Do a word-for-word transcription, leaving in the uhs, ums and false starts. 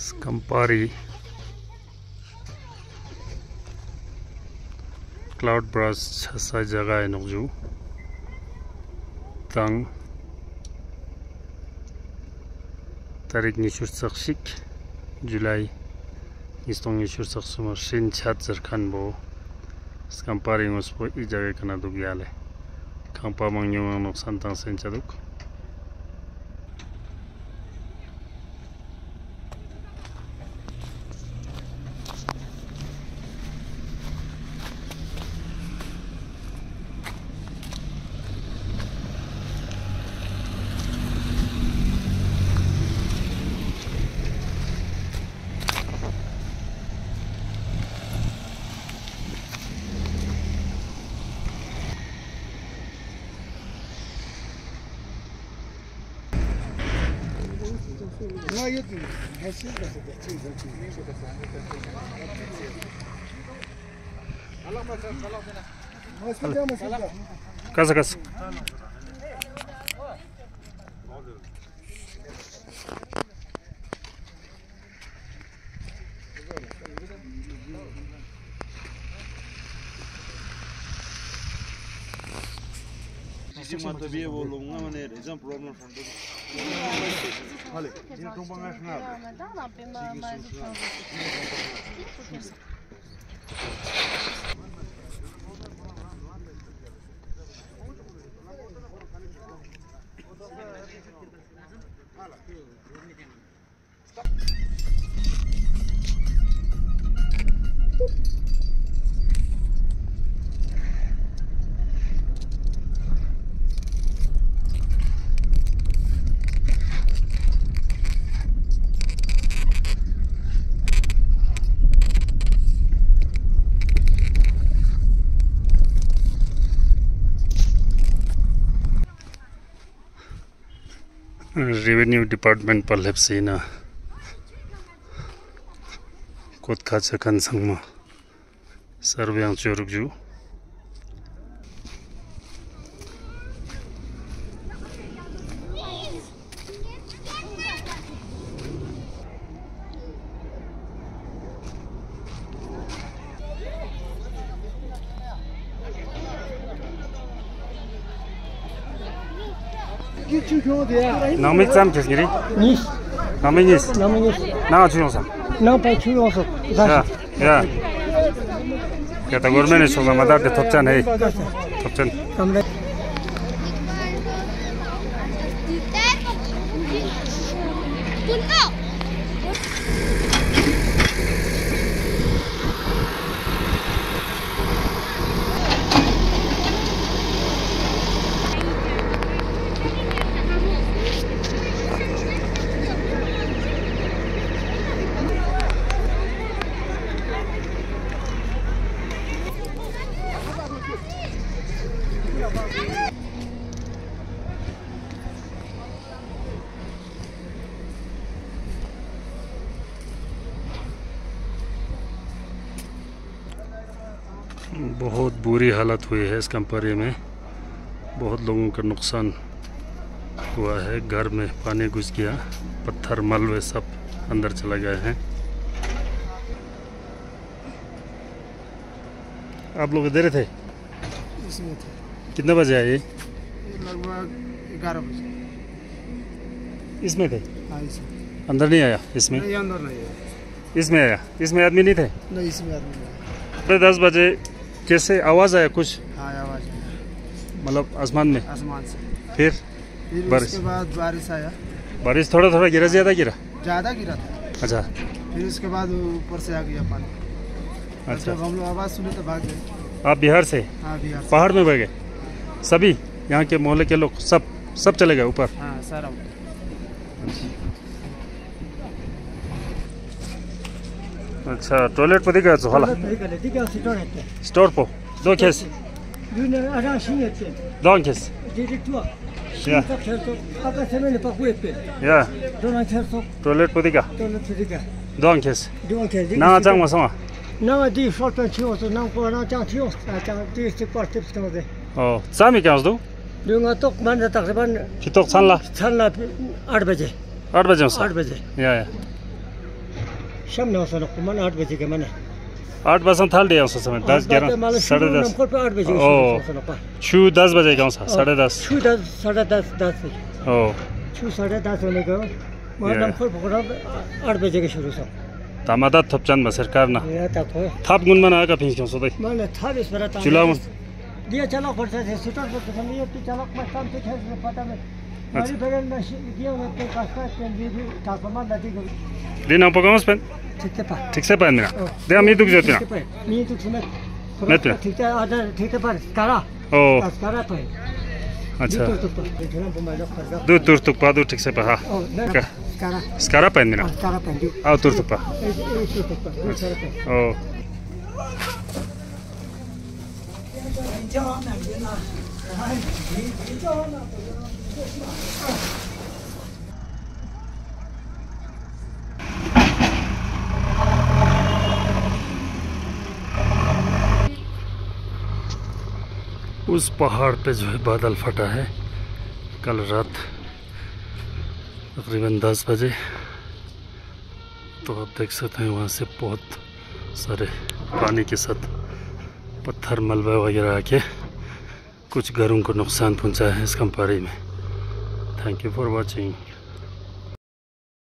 Scampari Cloud Brush sa jagah nokju tang tarik nishur sakshik July istong nishur saksuma shin chat zarkan bo Scampari ngospo I jagah kana duk yale kampa mangyong nok santang sen chaduk ما يدري هالشيء بس كذا كذا Matavia वो लोगों ने exam problem front हाले ये तो बंगाश ना Revenue Department Palhepsina Kot Kachakan Sangma Sarvyang Churugju Namik sam kesgiri? Nis. Namik nis. Namik nis. Na chuyong sam. Na pa chuyong sam. Ya. Ya. Kata gormene soga madar de topchan hai. Topchan. Kamre. बहुत बुरी हालत हुई है इस company में बहुत लोगों का नुकसान हुआ है घर में पानी घुस गया पत्थर मलबे सब अंदर चला गए हैं आप लोग इधर थे इसमें थे कितने बजे आए लगभग ग्यारह बजे इसमें थे हाँ इसमें अंदर नहीं आया इसमें नहीं अंदर नहीं है इसमें आया इसमें आदमी नहीं थे नहीं इसमें आदमी नहीं फिर दस बजे कैसे आवाज़ आया कुछ हाँ आवाज़ मतलब आसमान में आसमान से फिर फिर बारिश उसके बाद बारिश आया बारिश थोड़ा थोड़ा गिरा ज़्यादा गिरा ज़्यादा गिरा था अच्छा फिर उसके बाद ऊपर से आ गया पानी अच्छा जब हम लोग आवाज़ सुने तो भाग गए आप बिहार से हाँ बिहार से। पहाड़ में बह गए सभी यहाँ के मोहल्ले के लोग सब सब चले गए ऊपर हाँ सारा अच्छा टॉयलेट पे दिखा तो हाला स्टोर पो दो केस दो केस या या टॉयलेट पे दिखा दो केस ना जांग मा समा ना दी शॉर्ट चियो तो ना को ना चां चियो चां दी से पार्ट टिप्स का दे ओ सामी क्या दो दुंगा तो मान तकरीबन कितोक छानला छानला आठ बजे आठ बजे आठ बजे या या शाम नौ सौ नौ मन आठ बजे के मैंने आठ बजे थाल दिया उस समय दस ग्यारह साढ़े दस आठ बजे ओ छू दस बजे का साढ़े दस छू दस साढ़े दस दस ओ छू साढ़े दस होने का मतलब खोल पकड़ा आठ बजे के शुरू से तामादा थपचंद में सरकार ना ये तक हो थाप गुन मना का फिंस क्यों सोदे मैंने था इस पर था चुला में दिया चलो करते थे सुतर पर हम ये कि चलो मैं काम से है पता में हमारी बगल में दिया उन्होंने कास्ता के लिए भी तापमान नदी को दिन आप पकाओ स्पेन ठीक है पा ठीक से पान मेरा दे हम ये दुख जाते ना नहीं दुख सुने मैं तो ठीक है आधा ठीक है पर करा ओ करा तो अच्छा तो तो देखना बुमा जो कर दो तुर तुक पा दो ठीक से पा हाँ ओ करा स्कारा पान मेरा करा पहन दो आओ तुर तुक पा ओ उस पहाड़ पे जो है बादल फटा है कल रात तकरीबन दस बजे। तो आप देख सकते हैं वहाँ से बहुत सारे पानी के साथ पत्थर मलबा वगैरह आके कुछ घरों को नुकसान पहुँचाया है इस कंपारी में। Thank you for watching.